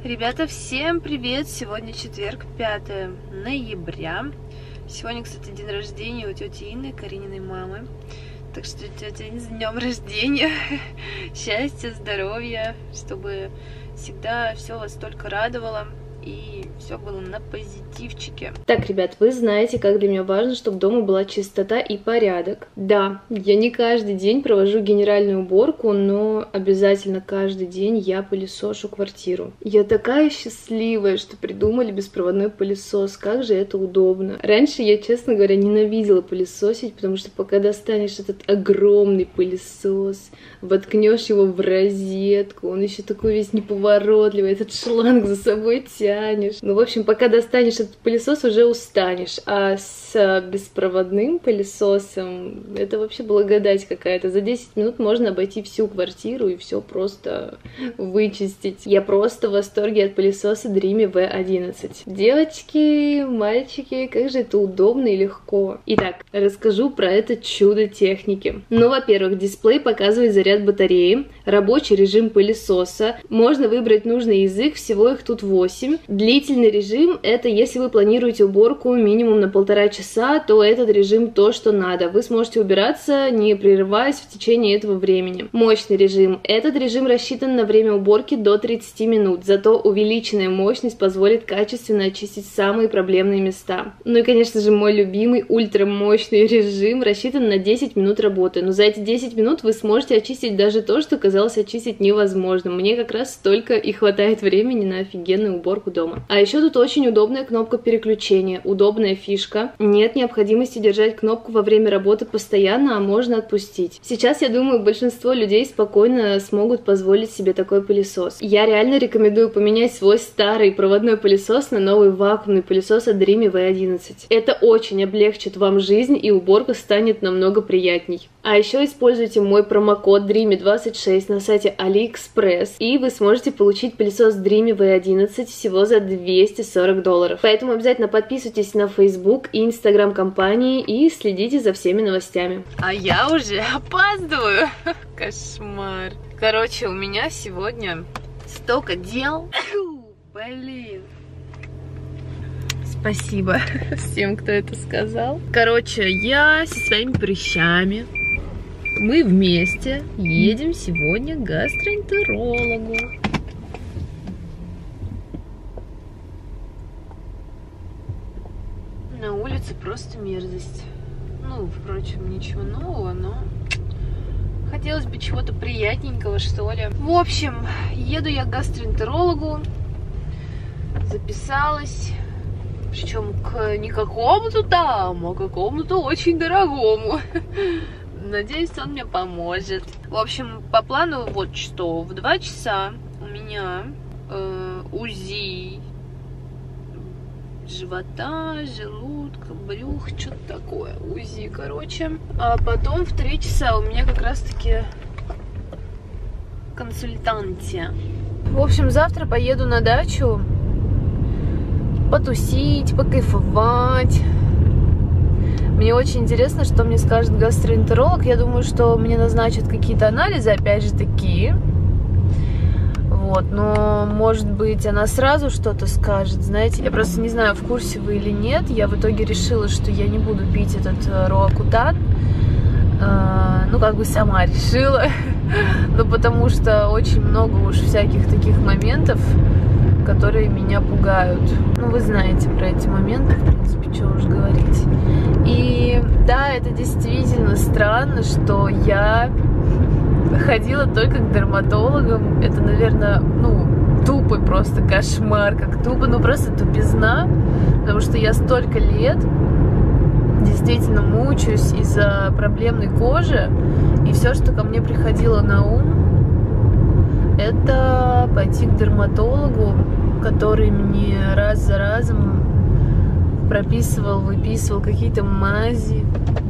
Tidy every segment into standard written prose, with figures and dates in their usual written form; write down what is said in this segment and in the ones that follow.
Ребята, всем привет! Сегодня четверг, 5 ноября. Сегодня, кстати, день рождения у тети Инны, Карининой мамы. Так что, тетя, с днем рождения! Счастья, здоровья, чтобы всегда все вас только радовало и все было на позитивчике. Так, ребят, вы знаете, как для меня важно, чтобы дома была чистота и порядок. Да, я не каждый день провожу генеральную уборку, но обязательно каждый день я пылесошу квартиру. Я такая счастливая, что придумали беспроводной пылесос. Как же это удобно. Раньше я, честно говоря, ненавидела пылесосить, потому что пока достанешь этот огромный пылесос, воткнешь его в розетку, он еще такой весь неповоротливый, этот шланг за собой тянешь. Ну, в общем, пока достанешь этот пылесос, уже устанешь. А с беспроводным пылесосом это вообще благодать какая-то. За 10 минут можно обойти всю квартиру и все просто вычистить. Я просто в восторге от пылесоса Dreamy V11. Девочки, мальчики, как же это удобно и легко. Итак, расскажу про это чудо техники. Ну, во-первых, дисплей показывает заряд батареи, рабочий режим пылесоса. Можно выбрать нужный язык, всего их тут 8. Длительный режим — это если вы планируете уборку минимум на 1,5 часа, то этот режим то, что надо. Вы сможете убираться, не прерываясь в течение этого времени. Мощный режим. Этот режим рассчитан на время уборки до 30 минут, зато увеличенная мощность позволит качественно очистить самые проблемные места. Ну и, конечно же, мой любимый ультрамощный режим рассчитан на 10 минут работы. Но за эти 10 минут вы сможете очистить даже то, что казалось очистить невозможным. Мне как раз столько и хватает времени на офигенную уборку дома. А еще тут очень удобная кнопка переключения, удобная фишка. Нет необходимости держать кнопку во время работы постоянно, а можно отпустить. Сейчас, я думаю, большинство людей спокойно смогут позволить себе такой пылесос. Я реально рекомендую поменять свой старый проводной пылесос на новый вакуумный пылесос от Dreamy V11. Это очень облегчит вам жизнь, и уборка станет намного приятней. А еще используйте мой промокод Dreamy26 на сайте AliExpress, и вы сможете получить пылесос Dreamy V11 всего за $240. Поэтому обязательно подписывайтесь на Facebook и Instagram компании и следите за всеми новостями. А я уже опаздываю. Кошмар. Короче, у меня сегодня столько дел. Блин. Спасибо всем, кто это сказал. Короче, я со своими прыщами. Мы вместе едем сегодня к гастроэнтерологу. На улице просто мерзость. Ну, впрочем, ничего нового, но хотелось бы чего-то приятненького, что ли. В общем, еду я к гастроэнтерологу. Записалась. Причем к не какому-то там, а какому-то очень дорогому. Надеюсь, он мне поможет. В общем, по плану вот что. В 2 часа у меня УЗИ живота, желудка, брюх, что-то такое. УЗИ, короче. А потом в 3 часа у меня как раз-таки консультантия. В общем, завтра поеду на дачу потусить, покайфовать. Мне очень интересно, что мне скажет гастроэнтеролог. Я думаю, что мне назначат какие-то анализы, опять же, такие. Вот, но, может быть, она сразу что-то скажет, знаете. Я просто не знаю, в курсе вы или нет. Я в итоге решила, что я не буду пить этот роакутан. Ну, как бы сама решила. Ну, потому что очень много уж всяких таких моментов, которые меня пугают. Ну, вы знаете про эти моменты, в принципе, что уж говорить. И да, это действительно странно, что я ходила только к дерматологам. Это, наверное, ну, тупый просто кошмар, как тупо, ну, просто тупизна, потому что я столько лет действительно мучаюсь из-за проблемной кожи, и все, что ко мне приходило на ум, это пойти к дерматологу, который мне раз за разом прописывал, выписывал какие-то мази.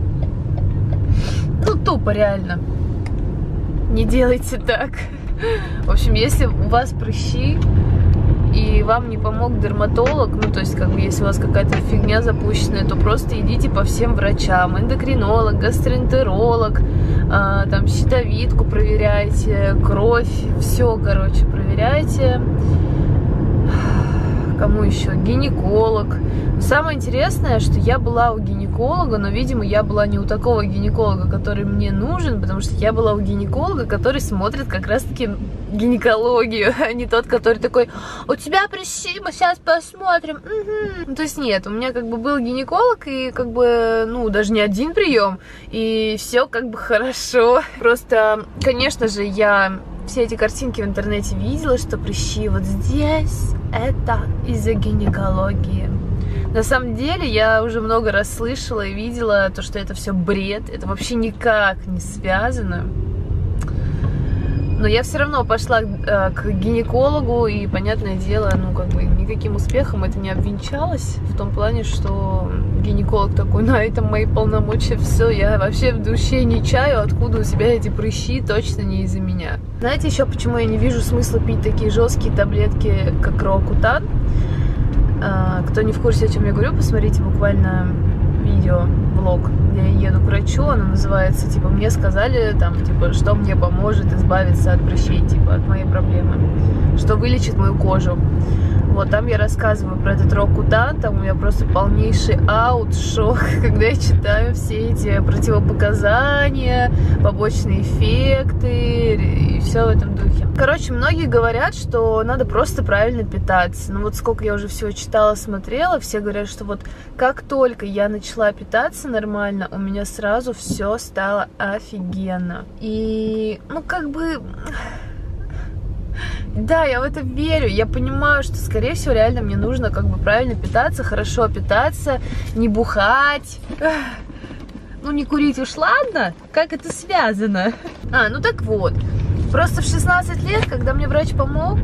Ну, тупо, реально. Не делайте так. В общем, если у вас прыщи, и вам не помог дерматолог, ну, то есть, как бы, если у вас какая-то фигня запущенная, то просто идите по всем врачам. Эндокринолог, гастроэнтеролог, там, щитовидку проверяйте, кровь, все, короче, проверяйте. кому еще? Гинеколог. Самое интересное, что я была у гинеколога, но, видимо, я была не у такого гинеколога, который мне нужен, потому что я была у гинеколога, который смотрит как раз-таки гинекологию, а не тот, который такой: у тебя прыщи, мы сейчас посмотрим. Угу. То есть нет, у меня как бы был гинеколог, и как бы, ну, даже не один прием, и все как бы хорошо. Просто, конечно же, я все эти картинки в интернете видела, что прыщи вот здесь, это из-за гинекологии. На самом деле, я уже много раз слышала и видела то, что это все бред, это вообще никак не связано. Но я все равно пошла к гинекологу, и, понятное дело, ну, как бы никаким успехом это не обвенчалось, в том плане, что гинеколог такой: на этом мои полномочия, все, я вообще в душе не чаю, откуда у тебя эти прыщи, точно не из-за меня. Знаете еще, почему я не вижу смысла пить такие жесткие таблетки, как Роакутан? Кто не в курсе, о чем я говорю, посмотрите буквально видео, влог, где я еду к врачу, оно называется, типа, мне сказали, там, типа, что мне поможет избавиться от прыщей, типа, от моей проблемы, что вылечит мою кожу. Вот, там я рассказываю про этот Роакутан, там у меня просто полнейший шок, когда я читаю все эти противопоказания, побочные эффекты и все в этом духе. Короче, многие говорят, что надо просто правильно питаться. Ну вот сколько я уже всего читала, смотрела, все говорят, что вот как только я начала питаться нормально, у меня сразу все стало офигенно. И, ну, как бы... Да, я в это верю, я понимаю, что, скорее всего, реально мне нужно как бы правильно питаться, хорошо питаться, не бухать, ну не курить уж ладно, как это связано? Ну так вот, просто в 16 лет, когда мне врач помог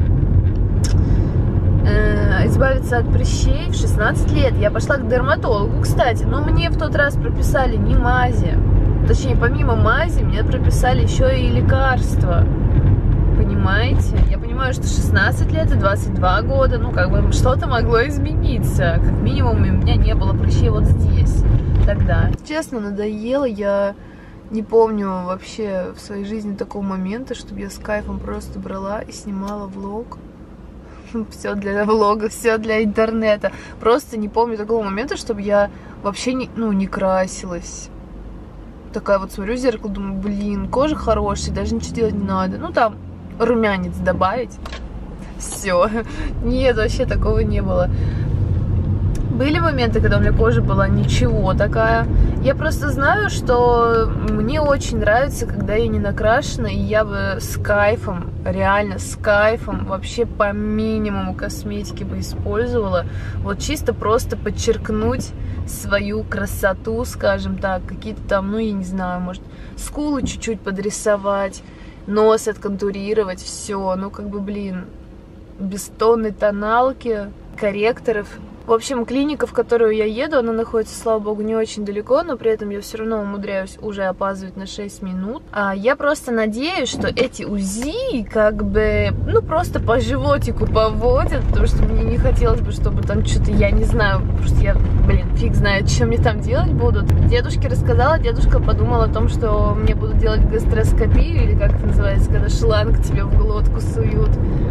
избавиться от прыщей, в 16 лет я пошла к дерматологу, кстати, но мне в тот раз прописали не мази, точнее, помимо мази, мне прописали еще и лекарства. Понимаете? Я понимаю, что 16 лет и 22 года, ну, как бы, что-то могло измениться. Как минимум, у меня не было прыщей вот здесь, тогда. Честно, надоело. Я не помню вообще в своей жизни такого момента, чтобы я с кайфом просто брала и снимала влог. Все для влога, все для интернета. Просто не помню такого момента, чтобы я вообще не красилась. Такая вот смотрю в зеркало, думаю, блин, кожа хорошая, даже ничего делать не надо. Ну, там румянец добавить. Все. Нет, вообще такого не было. Были моменты, когда у меня кожа была ничего такая. Я просто знаю, что мне очень нравится, когда я не накрашена, и я бы с кайфом, реально с кайфом, вообще по минимуму косметики бы использовала. Вот чисто просто подчеркнуть свою красоту, скажем так, какие-то там, ну я не знаю, может, скулы чуть-чуть подрисовать, нос отконтурировать, все, ну как бы, блин, без тонны тоналки, корректоров. В общем, клиника, в которую я еду, она находится, слава богу, не очень далеко, но при этом я все равно умудряюсь уже опаздывать на 6 минут. Я просто надеюсь, что эти УЗИ как бы, ну, просто по животику поводят, потому что мне не хотелось бы, чтобы там что-то, я не знаю, потому что я, блин, фиг знает, что мне там делать будут. Дедушке рассказала, дедушка подумал о том, что мне будут делать гастроскопию, или как это называется, когда шланг тебе в глотку суют.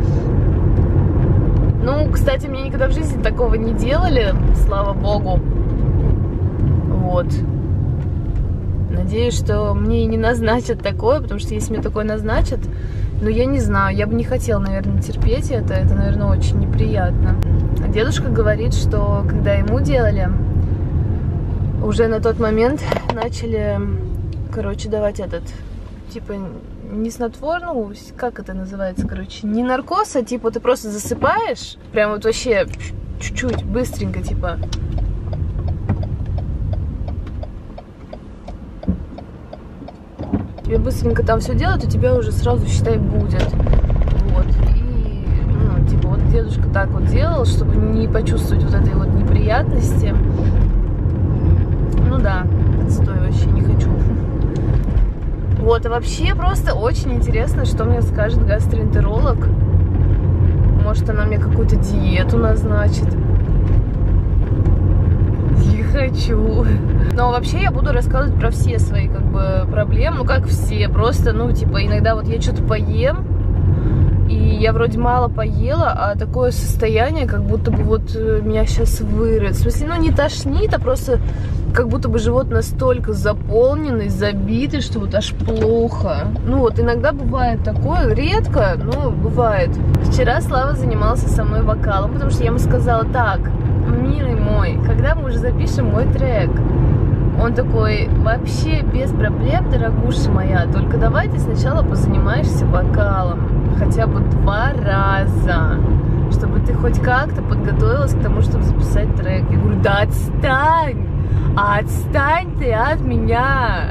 Ну, кстати, мне никогда в жизни такого не делали, слава богу. Вот. Надеюсь, что мне и не назначат такое, потому что если мне такое назначат, ну, я не знаю, я бы не хотела, наверное, терпеть это, наверное, очень неприятно. Дедушка говорит, что когда ему делали, уже на тот момент начали, короче, давать этот, типа, не снотворно, ну, как это называется, короче, не наркоз, а типа ты просто засыпаешь, прям вот вообще чуть-чуть, быстренько, типа. Тебе быстренько там все делают, и тебя уже сразу, считай, будет. Вот. И, ну, типа, вот дедушка так вот делал, чтобы не почувствовать вот этой вот неприятности. Ну да, отстой, вообще не хочу. Вот, и вообще просто очень интересно, что мне скажет гастроэнтеролог. Может, она мне какую-то диету назначит. Не хочу. Но вообще я буду рассказывать про все свои, как бы, проблемы. Ну, как все, просто, ну, типа, иногда вот я что-то поем, и я вроде мало поела, а такое состояние, как будто бы вот меня сейчас вырвет. В смысле, ну не тошнит, а просто как будто бы живот настолько заполненный, забитый, что вот аж плохо. Ну вот иногда бывает такое, редко, но бывает. Вчера Слава занимался со мной вокалом, потому что я ему сказала: так, милый мой, когда мы уже запишем мой трек? Он такой: вообще без проблем, дорогуша моя, только давай ты сначала позанимаешься вокалом. Хотя бы 2 раза, чтобы ты хоть как-то подготовилась к тому, чтобы записать трек. Я говорю: да отстань! Отстань ты от меня!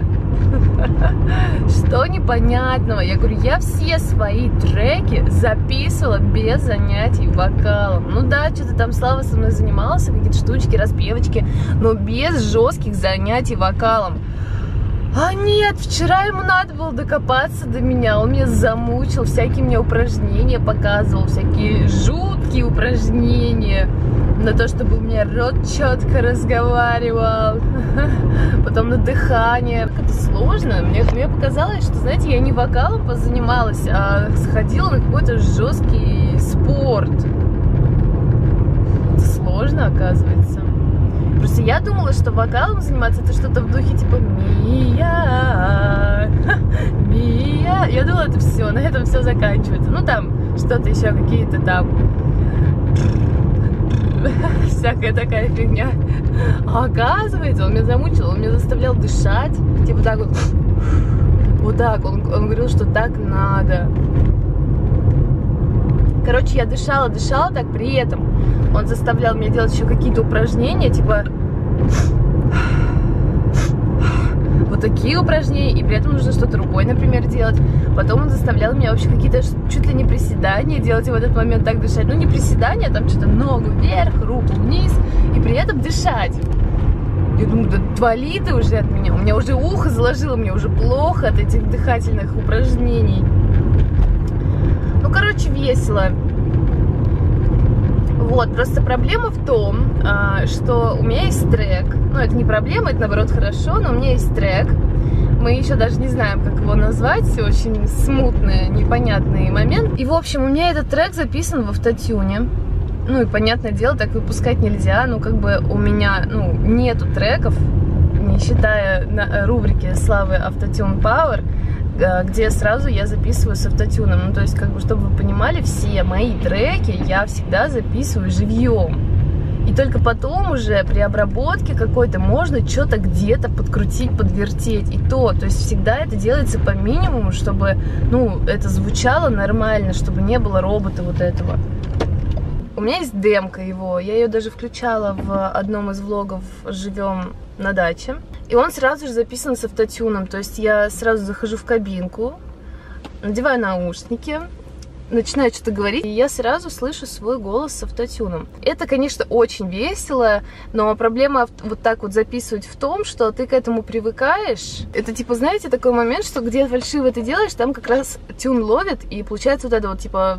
Что непонятного? Я говорю: я все свои треки записывала без занятий вокалом. Ну да, что-то там Слава со мной занимался, какие-то штучки, распевочки, но без жестких занятий вокалом. А нет, вчера ему надо было докопаться до меня, он меня замучил, всякие мне упражнения показывал, всякие жуткие упражнения на то, чтобы у меня рот четко разговаривал, потом на дыхание. Это сложно, мне показалось, что, знаете, я не вокалом позанималась, а сходила на какой-то жесткий спорт. Это сложно, оказывается. Просто я думала, что вокалом заниматься это что-то в духе типа Мия, Мия. Я думала, это все, на этом все заканчивается. Ну там что-то еще, какие-то там всякая такая фигня. А оказывается, он меня замучил, он меня заставлял дышать, типа так вот, вот так. Он говорил, что так надо. Короче, я дышала так, при этом он заставлял меня делать еще какие-то упражнения, типа вот такие упражнения, и при этом нужно что-то рукой, например, делать. Потом он заставлял меня вообще какие-то чуть ли не приседания делать, и в этот момент так дышать. Ну, не приседания, там что-то ногу вверх, руку вниз, и при этом дышать. Я думаю: да отвали ты уже от меня. У меня уже ухо заложило, мне уже плохо от этих дыхательных упражнений. Ну, короче, весело. Вот, просто проблема в том, что у меня есть трек. Ну, это не проблема, это наоборот хорошо, но у меня есть трек. Мы еще даже не знаем, как его назвать. Очень смутный, непонятный момент. И, в общем, у меня этот трек записан в автотюне. Ну, и, понятное дело, так выпускать нельзя. Ну, как бы у меня, ну, нету треков, не считая на рубрики Славы Автотюн Power, где сразу я записываю с автотюном. Ну, то есть, как бы, чтобы вы понимали, все мои треки я всегда записываю живьем. И только потом уже при обработке какой-то можно что-то где-то подкрутить, подвертеть. И то есть всегда это делается по минимуму, чтобы, ну, это звучало нормально, чтобы не было робота вот этого. У меня есть демка его, я ее даже включала в одном из влогов «Живем на даче». И он сразу же записан с автотюном, то есть я сразу захожу в кабинку, надеваю наушники, начинаю что-то говорить, и я сразу слышу свой голос с автотюном. Это, конечно, очень весело, но проблема вот так вот записывать в том, что ты к этому привыкаешь. Это типа, знаете, такой момент, что где фальшиво ты делаешь, там как раз тюн ловит, и получается вот это вот типа,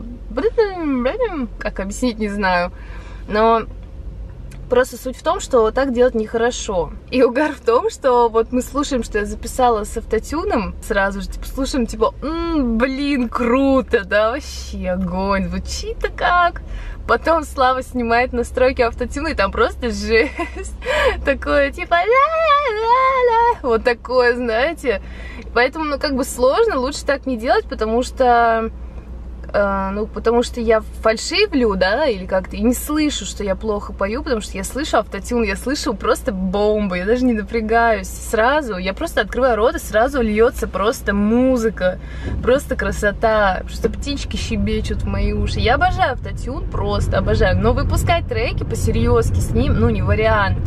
как объяснить, не знаю, но просто суть в том, что так делать нехорошо. И угар в том, что вот мы слушаем, что я записала с автотюном, сразу же типа слушаем, типа, блин, круто, да, вообще огонь, звучит-то как. Потом Слава снимает настройки автотюна, и там просто жесть. Такое, типа, ла-ла-ла-ла. Вот такое, знаете. Поэтому, ну, как бы сложно, лучше так не делать, потому что... потому что я фальшивлю, да, или как-то, и не слышу, что я плохо пою, потому что я слышу автотюн, я слышу просто бомбу, я даже не напрягаюсь сразу, я просто открываю рот, и сразу льется просто музыка, просто красота, просто птички щебечут в мои уши. Я обожаю автотюн, просто обожаю, но выпускать треки по-серьезки с ним, ну, не вариант.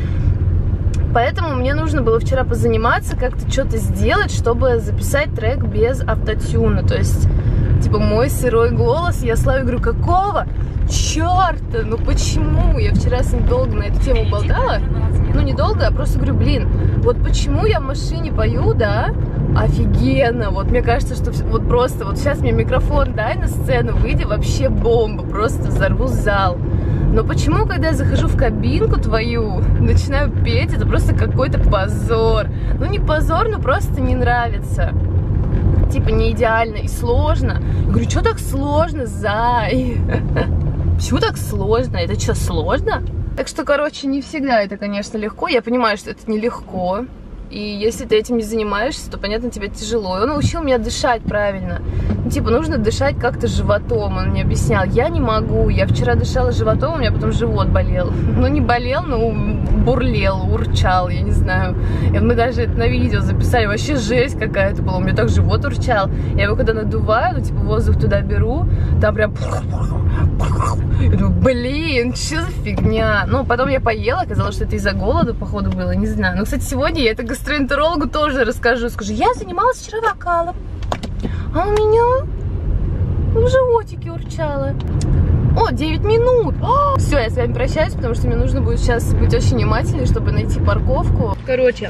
Поэтому мне нужно было вчера позаниматься, как-то что-то сделать, чтобы записать трек без автотюна, то есть... Типа мой сырой голос, я Славе говорю: какого черта, ну почему? Я вчера с ним долго на эту тему болтала, ну недолго, а просто говорю: блин, вот почему я в машине пою, да, офигенно, вот мне кажется, что вот просто, вот сейчас мне микрофон дай на сцену, выйди, вообще бомба, просто взорву зал. Но почему, когда я захожу в кабинку твою, начинаю петь, это просто какой-то позор. Ну не позор, но просто не нравится. типа не идеально и сложно. Я говорю, что так сложно, зай? Почему так сложно? Это что, сложно? Так что, короче, не всегда это, конечно, легко. Я понимаю, что это нелегко. И если ты этим не занимаешься, то, понятно, тебе тяжело. И он научил меня дышать правильно. Ну, типа, нужно дышать как-то животом. Он мне объяснял, я не могу. Я вчера дышала животом, у меня потом живот болел. Ну, не болел, но бурлел, урчал, я не знаю. И мы даже это на видео записали. Вообще жесть какая-то была. У меня так живот урчал. Я его когда надуваю, ну, типа, воздух туда беру, там прям... Я думаю, блин, что за фигня? Ну, потом я поела, оказалось, что это из-за голода, походу, было, не знаю. Но, кстати, сегодня я это гастроэнтерологу тоже расскажу. Скажу, я занималась вчера вокалом, а у меня в животике урчало. О, 9 минут! Все, я с вами прощаюсь, потому что мне нужно будет сейчас быть очень внимательной, чтобы найти парковку. Короче,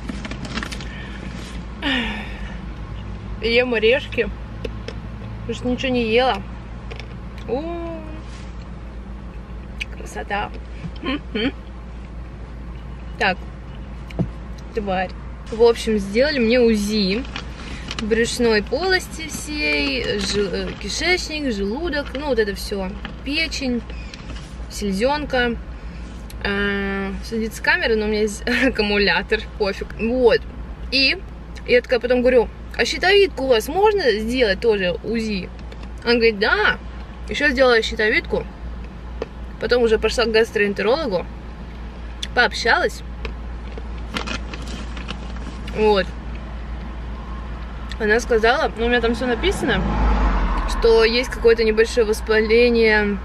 ем орешки, потому что ничего не ела. Красота. Так, тварь. В общем, сделали мне УЗИ брюшной полости всей, кишечник, желудок, ну вот это все, печень, селезенка. Садится камера, но у меня есть аккумулятор, пофиг. Вот. И я такая потом говорю, а щитовидку у вас можно сделать тоже УЗИ? Он говорит, да. Еще сделала щитовидку. Потом уже пошла к гастроэнтерологу. Пообщалась. Вот. Она сказала, ну у меня там все написано, что есть какое-то небольшое воспаление.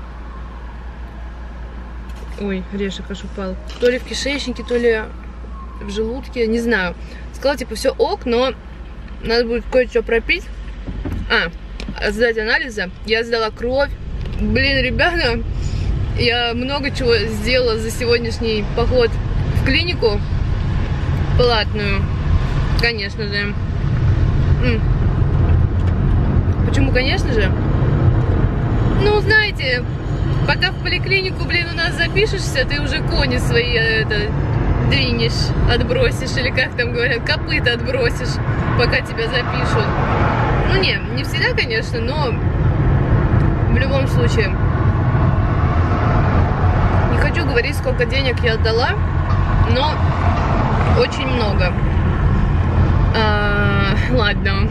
Ой, орешек аж упал. То ли в кишечнике, то ли в желудке, не знаю. Сказала, типа, все ок, но надо будет кое-что пропить. Сдать анализы. Я сдала кровь. Блин, ребята, я много чего сделала за сегодняшний поход в клинику платную. Конечно же. Почему, конечно же? Ну, знаете, пока в поликлинику, блин, у нас запишешься, ты уже кони свои двинешь, отбросишь, или как там говорят, копыта отбросишь, пока тебя запишут. Ну, не всегда, конечно, но в любом случае. Не хочу говорить, сколько денег я отдала, но очень много. Ладно.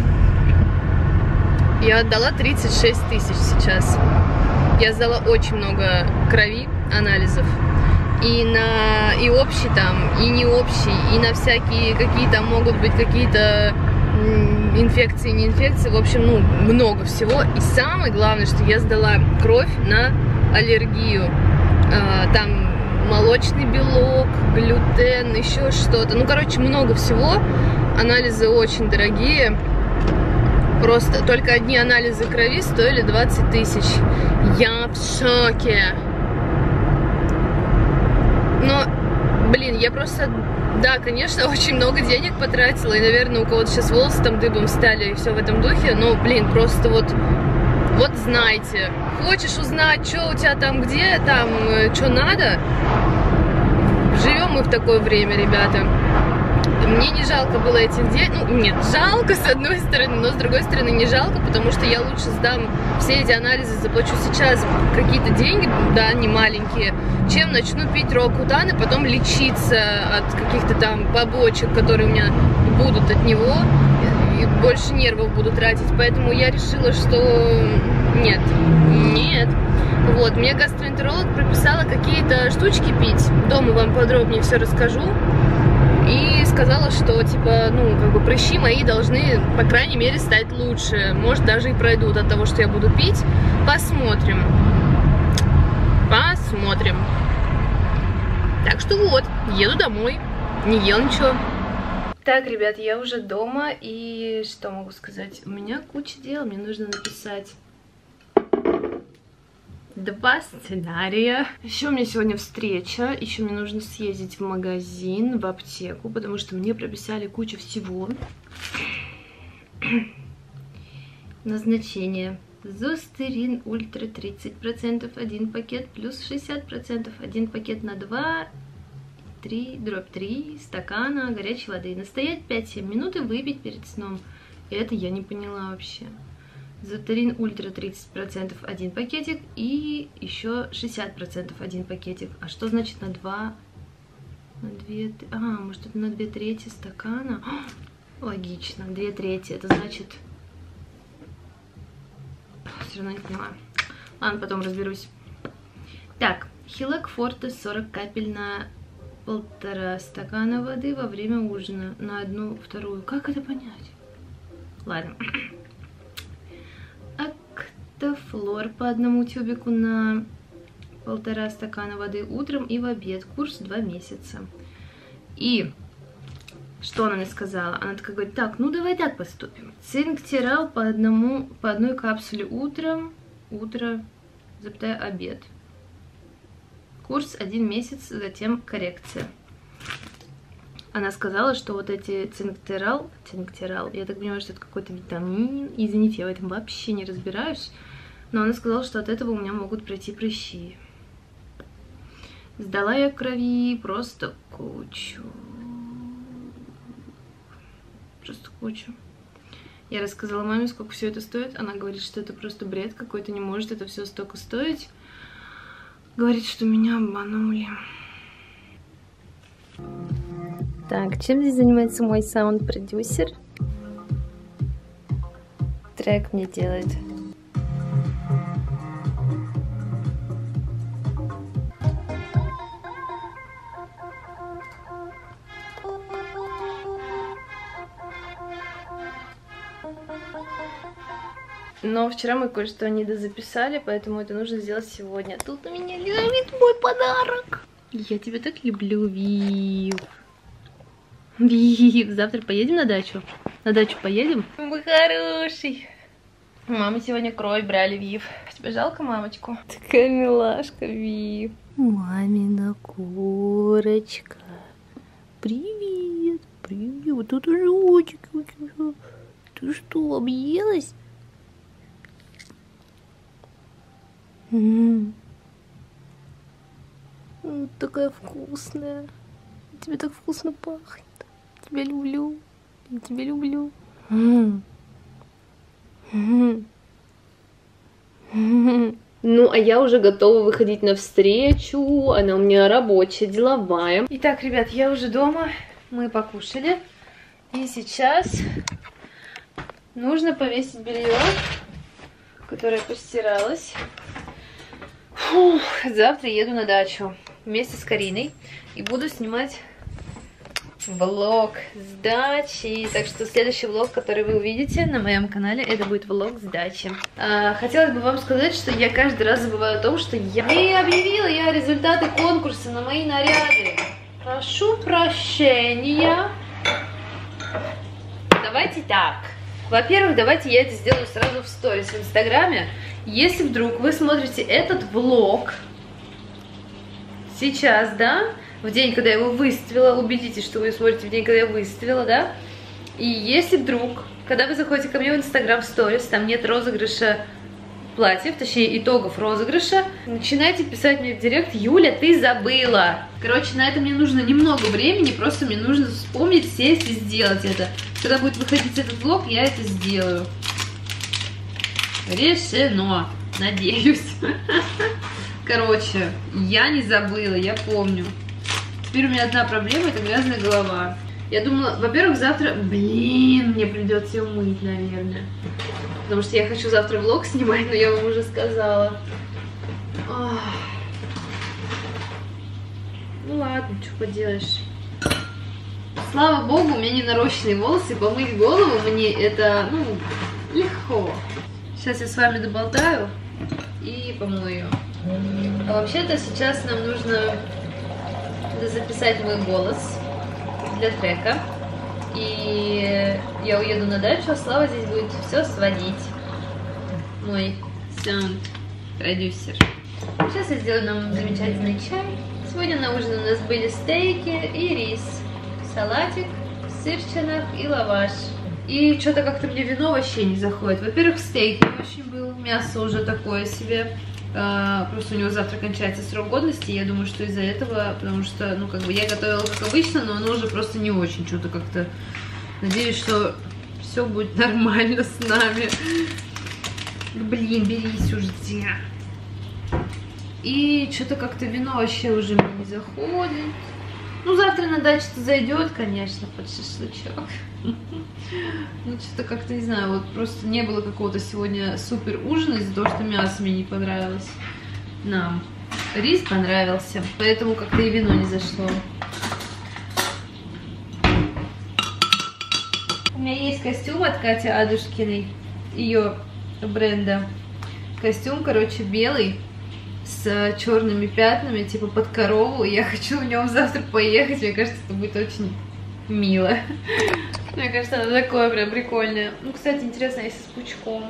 Я отдала 36 тысяч сейчас. Я сдала очень много крови, анализов. И общий там, и не общий, и на всякие, какие там могут быть какие-то инфекции, не инфекции. В общем, ну, много всего. И самое главное, что я сдала кровь на аллергию. Там молочный белок, глютен, еще что-то. Ну, короче, много всего. Анализы очень дорогие. Просто только одни анализы крови стоили 20 тысяч. Я в шоке. Но, блин, я просто, да, конечно, очень много денег потратила. И, наверное, у кого-то сейчас волосы там дыбом стали и все в этом духе. Но, блин, просто вот знайте. Хочешь узнать, что у тебя там, где там, что надо? Живем мы в такое время, ребята. Мне не жалко было этих денег. Ну, нет, жалко с одной стороны, но с другой стороны не жалко, потому что я лучше сдам все эти анализы, заплачу сейчас какие-то деньги, да, не маленькие, чем начну пить рокутан и потом лечиться от каких-то там побочек, которые у меня будут от него, и больше нервов буду тратить. Поэтому я решила, что нет. Вот, мне гастроэнтеролог прописала какие-то штучки пить. Дома вам подробнее все расскажу. И сказала, что, типа, ну, как бы прыщи мои должны, по крайней мере, стать лучше. Может, даже и пройдут от того, что я буду пить. Посмотрим. Посмотрим. Так что вот, еду домой. Не ел ничего. Так, ребят, я уже дома. И что могу сказать? У меня куча дел. Мне нужно написать 2 сценария. Еще у меня сегодня встреча. Еще мне нужно съездить в магазин, в аптеку, потому что мне прописали кучу всего. Назначение. Зостерин ультра 30%, 1 пакет плюс 60%, 1 пакет на 2,3 стакана горячей воды. Настоять 5-7 минут и выпить перед сном. Это я не поняла вообще. Зотарин Ультра 30% один пакетик и еще 60% один пакетик. А что значит на 2? На 2... А, может это на 2/3 стакана? Логично, 2/3. Это значит... Все равно не понимаю. Ладно, потом разберусь. Так, Хилек Форте 40 капель на 1,5 стакана воды во время ужина. На 1/2. Как это понять? Ладно. Актофлор по 1 тюбику на 1,5 стакана воды утром и в обед. Курс 2 месяца. И что она мне сказала? Она такая говорит, так, ну давай так поступим. Цинктирал по одной капсуле утром, запятая, обед. Курс 1 месяц, затем коррекция. Она сказала, что вот эти цинктирал, я так понимаю, что это какой-то витамин. Извините, я в этом вообще не разбираюсь. Но она сказала, что от этого у меня могут пройти прыщи. Сдала я крови просто кучу. Просто кучу. Я рассказала маме, сколько все это стоит. Она говорит, что это просто бред какой-то, не может это все столько стоить. Говорит, что меня обманули. Так, чем здесь занимается мой саунд-продюсер? Трек мне делает. Но вчера мы кое-что недозаписали, поэтому это нужно сделать сегодня. Тут у меня лежит мой подарок. Я тебя так люблю, Вив. Вив, завтра поедем на дачу? На дачу поедем? Мой хороший. Мама сегодня кровь брали, Вив. Тебе жалко мамочку? Такая милашка, Вив. Мамина курочка. Привет, привет. Тут уже очки у тебя. Ты что, объелась? Такая вкусная. Тебе так вкусно пахнет. Тебя люблю. Я тебя люблю. Ну, а я уже готова выходить навстречу. Она у меня рабочая, деловая. Итак, ребят, я уже дома. Мы покушали. И сейчас нужно повесить белье, которое постиралось. Фух, завтра еду на дачу вместе с Кариной и буду снимать влог с дачи. Так что следующий влог, который вы увидите на моем канале, это будет влог с дачи. Хотелось бы вам сказать, что я каждый раз забываю о том, что я не объявила результаты конкурса на мои наряды. Прошу прощения. Давайте так. Во-первых, давайте я это сделаю сразу в сторис в Инстаграме. Если вдруг вы смотрите этот влог сейчас, да, в день, когда я его выставила, убедитесь, что вы смотрите в день, когда я выставила, да, и если вдруг, когда вы заходите ко мне в Инстаграм сторис, там нет розыгрыша платьев, точнее итогов розыгрыша, начинайте писать мне в директ: Юля, ты забыла. Короче, на это мне нужно немного времени, просто мне нужно вспомнить, сесть и сделать это. Когда будет выходить этот влог, я это сделаю. Решено, надеюсь. Короче, я не забыла, я помню. Теперь у меня одна проблема, это грязная голова. Я думала, во-первых, завтра, мне придется ее мыть, наверное. Потому что я хочу завтра влог снимать, но я вам уже сказала. Ох. Ну ладно, что поделаешь. Слава богу, у меня не нарощенные волосы, помыть голову мне это, легко. Сейчас я с вами доболтаю и помою ее. А вообще-то сейчас нам нужно записать мой голос для трека. И я уеду на дачу, а Слава здесь будет все сводить. Мой саунд-продюсер. Сейчас я сделаю нам замечательный чай. Сегодня на ужин у нас были стейки и рис, салатик, сыр чанак и лаваш. И что-то как-то мне вино вообще не заходит. Во-первых, стейк не очень был, мясо уже такое себе. Просто у него завтра кончается срок годности. Я думаю, что из-за этого, потому что, я готовила как обычно, но оно уже просто не очень что-то как-то. Надеюсь, что все будет нормально с нами. Блин, берись уже. И что-то как-то вино вообще уже мне не заходит. Ну, завтра на даче-то зайдет, конечно, под шашлычок. Ну, что-то как-то, не знаю, вот просто не было какого-то сегодня супер ужина из-за того, что мясо мне не понравилось. Нам рис понравился, поэтому как-то и вино не зашло. У меня есть костюм от Кати Адушкиной, ее бренда. Костюм, короче, белый, с черными пятнами, типа под корову. Я хочу в нем завтра поехать. Мне кажется, это будет очень мило. Мне кажется, она такое прям прикольное. Ну, кстати, интересно, если с пучком.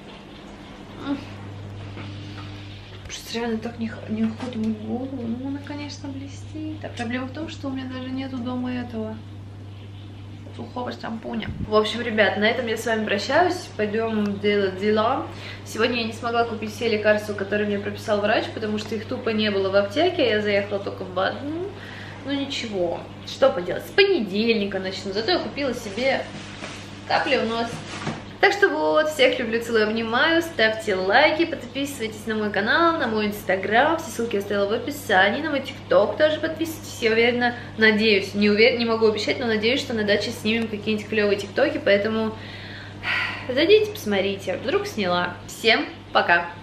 Просто реально так не уходит в голову. Ну, она, конечно, блестит. А проблема в том, что у меня даже нету дома этого сухого шампуня. В общем, ребят, на этом я с вами прощаюсь. Пойдем делать дела. Сегодня я не смогла купить все лекарства, которые мне прописал врач, потому что их тупо не было в аптеке. Я заехала только в одну. Ну ничего, что поделать, с понедельника начну. Зато я купила себе капли в нос. Так что вот, всех люблю, целую, обнимаю. Ставьте лайки, подписывайтесь на мой канал, на мой инстаграм. Все ссылки я оставила в описании. На мой тикток тоже подписывайтесь. Я уверена, надеюсь, не могу обещать, но надеюсь, что на даче снимем какие-нибудь клевые тиктоки. Поэтому зайдите, посмотрите. Вдруг сняла. Всем пока!